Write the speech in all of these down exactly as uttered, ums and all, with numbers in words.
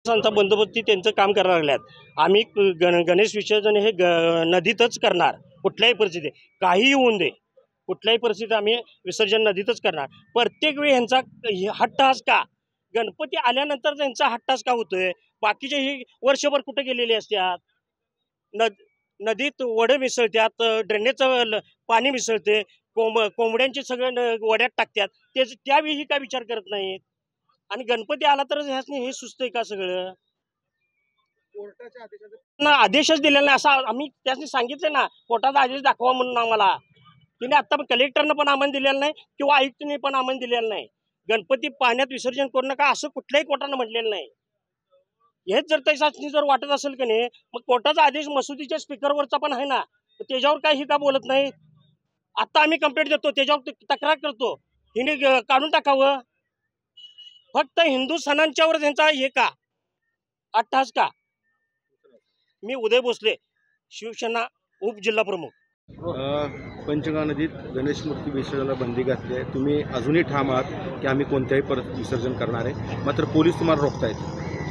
संत बंदोबस्ती त्यांचं काम करायला लागल्यात। आम्ही गण गणेश विसर्जन हे ग नदीतच करणार, कुठल्याही परिस्थितीत काही होऊन दे, कुठल्याही परिस्थितीत आम्ही विसर्जन नदीतच करणार। प्रत्येक वेळी यांचा हट्टहास का, गणपती आल्यानंतर त्यांचा हट्टहास का होतोय? बाकीचे ही वर्षभर कुठे गेलेले असतात? नद नदीत वडे मिसळतात, ड्रेनेजचं पाणी मिसळते, कोंब कोंबड्यांचे सगळे वड्यात टाकतात, तेच त्यावेळी काय विचार करत नाहीत। आणि गणपती आला तर ह्यासनी हे सुचतंय का सगळं? कोर्टाच्या आदेशाचं ना आदेशच दिलेला नाही असं आम्ही त्यासनी सांगितलं ना, कोर्टाचा आदेश दाखवा म्हणून आम्हाला। तिने आता कलेक्टरनं पण आम्हाला दिलेलं नाही किंवा आयुक्तने पण आम्हाला दिलेलं नाही। गणपती पाण्यात विसर्जन करू नका असं कुठल्याही कोर्टानं म्हटलेलं नाही। हेच जर त्याच्यासनी जर वाटत असेल की नाही, मग कोर्टाचा आदेश मसुदीच्या स्पीकरवरचा पण आहे ना, त्याच्यावर काही का बोलत नाही? आता आम्ही कंप्लेंट देतो, त्याच्यावर तक्रार करतो, हिने काढून टाकावं। फक्त हिंदू सणांच्यावर त्यांचा हे का अट्टहास का? मी उदय भोसले, शिवसेना उपजिल्हा प्रमुख। पंचगंगा नदीत गणेश मूर्ती विसर्जनाला बंदी घातली आहे। तुम्ही अजूनही ठाम आहात की आम्ही कोणत्याही परत विसर्जन करणार आहे, मात्र पोलीस तुम्हाला रोखतायत।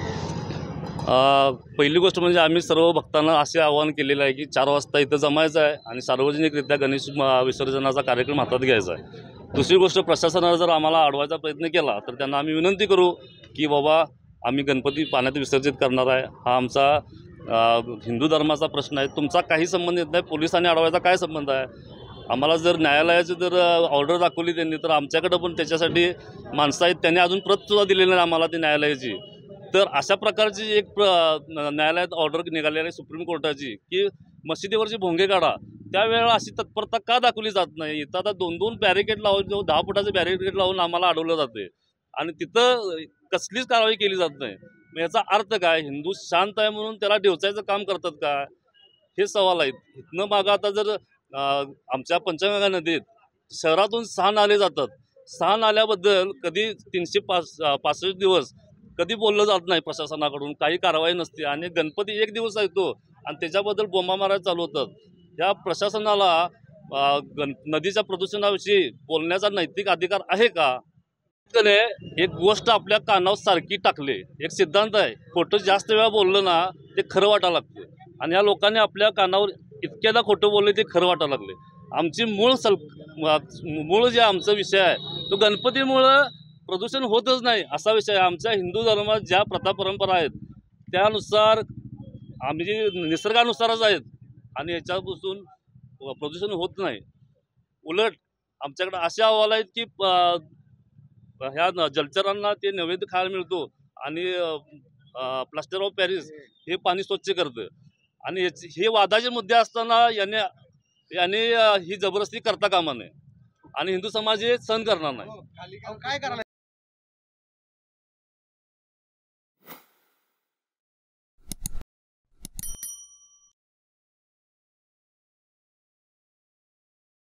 पहिली गोष्ट म्हणजे आम्ही सर्व भक्तांना असे आवाहन केलेलं आहे की चार वाजता इथं जमायचं आहे आणि सार्वजनिकरित्या गणेश विसर्जनाचा कार्यक्रम हातात घ्यायचा आहे। दुसरी गोष्ट, प्रशासनानं जर आम्हाला अडवायचा प्रयत्न केला तर त्यांना आम्ही विनंती करू की बाबा आम्ही गणपती पाण्यात विसर्जित करणार आहे, हा आमचा हिंदू धर्माचा प्रश्न आहे, तुमचा काही संबंध येत नाही, पोलिसांनी अडवायचा काय संबंध आहे? आम्हाला जर न्यायालयाची जर ऑर्डर दाखवली त्यांनी तर आमच्याकडं पण त्याच्यासाठी माणसं आहेत, त्यांनी अजून प्रतसुद्धा दिलेली नाही आम्हाला ती न्यायालयाची। तर अशा प्रकारची एक प्र न्यायालयात ऑर्डर निघालेली आहे सुप्रीम कोर्टाची की मशिदीवरची भोंगे काढा, त्यावेळेला अशी तत्परता का दाखवली जात नाही? इथं आता दोन दोन बॅरिकेड लावून जो दहा फुटाचे बॅरिकेड लावून आम्हाला अडवलं जाते आणि तिथं कसलीच कारवाई केली जात नाही। मग याचा अर्थ काय? हिंदू शांत आहे म्हणून त्याला डिवचायचं काम करतात का? हे सवाल आहेत। इथनं मागं आता जर आमच्या पंचगंगा नदीत शहरातून सहा नाले जातात, सहा नाल्याबद्दल कधी तीनशे पाच पासष्ट दिवस कधी बोललं जात नाही प्रशासनाकडून, काही कारवाई नसते आणि गणपती एक दिवस येतो आणि त्याच्याबद्दल बोंबा मारायला चालू होतात। या प्रशासनाला गण नदीच्या प्रदूषणाविषयी बोलण्याचा नैतिक अधिकार आहे का? एक गोष्ट आपल्या कानावर सारखी टाकले, एक सिद्धांत आहे, खोटं जास्त वेळा बोललं ना ते खरं वाटायला लागते आणि या लोकांनी आपल्या कानावर इतक्यादा खोटं बोलले ते खरं वाटायला लागले। आमची मूळ सल मूळ जे आमचा विषय आहे तो गणपतीमुळं प्रदूषण होतच नाही असा विषय आहे। आमच्या हिंदू धर्मात ज्या प्रथा परंपरा आहेत त्यानुसार आम्ही जे निसर्गानुसारच आहेत आणि याच्यापासून प्रदूषण होत नाही। उलट आमच्याकडे असे अहवाल आहेत की ह्या जलचरांना ते नैवेद्य खायला मिळतो आणि प्लास्टर ऑफ पॅरिस हे पाणी स्वच्छ करतं आणि हे वादाचे मुद्दे असताना याने याने ही जबरदस्ती करता कामा नये आणि हिंदू समाज हे सहन करणार नाही।